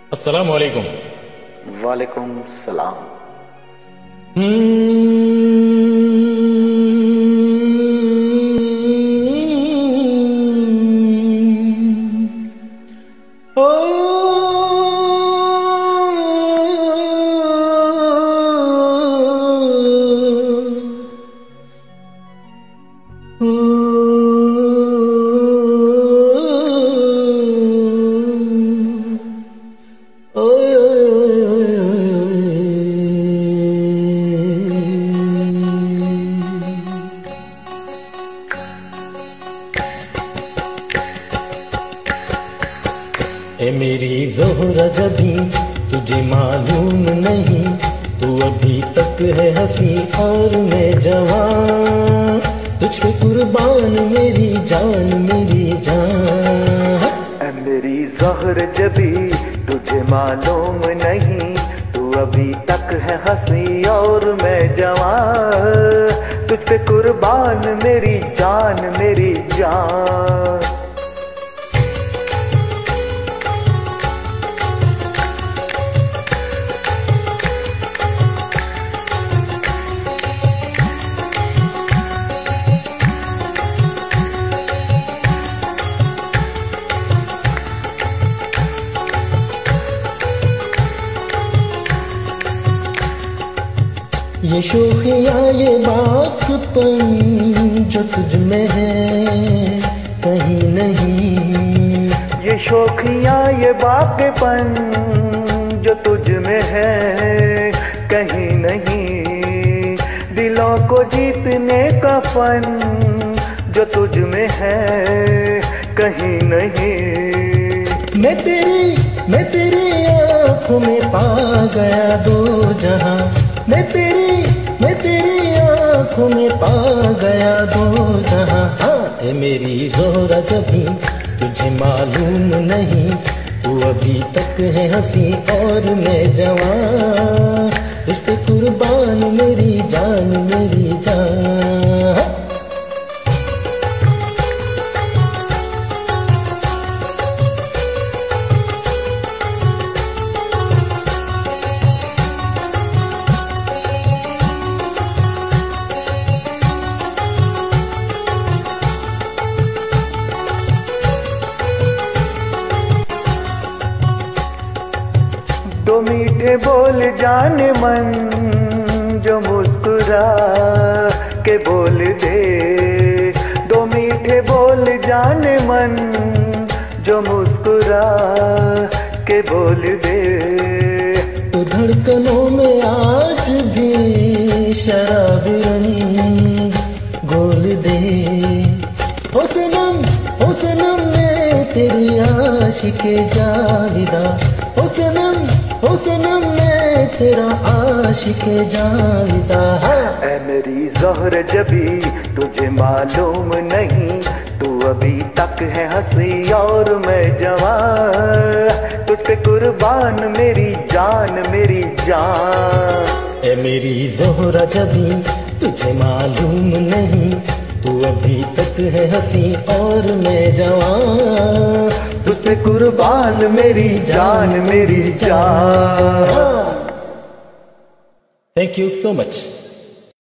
अस्सलाम वालेकुम। वालेकुम सलाम। ए मेरी ज़ोहरा जबी तुझे मालूम नहीं, तू अभी तक है हंसी और मैं जवान, तुझ पे कुर्बान मेरी जान मेरी जान। ए मेरी ज़ोहरा जबी तुझे मालूम नहीं, तू अभी तक है हंसी और मैं जवान, तुझ पे कुर्बान मेरी जान मेरी जान। ये शोखियाँ ये बातपन जो तुझ में है कहीं नहीं, ये शोखियाँ ये बातपन जो तुझ में है कहीं नहीं, दिलों को जीतने का फन जो तुझ में है कहीं नहीं। मैं तेरी आँखों में पा गया दो जहां, मैं तेरी आँखों में पा गया दो जहां। हाँ ए मेरी ज़ोहरा जबी तुझे मालूम नहीं, तू अभी तक है हंसी और मैं जवान, तुझ पे कुर्बान मेरी जान मेरी जान। दो मीठे बोल जाने मन जो मुस्कुरा के बोल दे, दो मीठे बोल जाने मन जो मुस्कुरा के बोल दे। तो धड़कनों में आज भी शराबी रंग घोल दे, ओ सनम मैं तेरी आशिके जाविदा, ओ सनम मैं तेरा आशिके जाविदा। ऐ मेरी ज़ोहरा जबी तुझे मालूम नहीं, तू अभी तक है हंसी और मैं जवान, तुझ पे कुर्बान मेरी जान मेरी जान। ए मेरी ज़ोहरा जबी तुझे मालूम नहीं, तू अभी तक है हंसी और मैं जवान, तुझ पे कुर्बान मेरी जान मेरी जान। Thank you so much.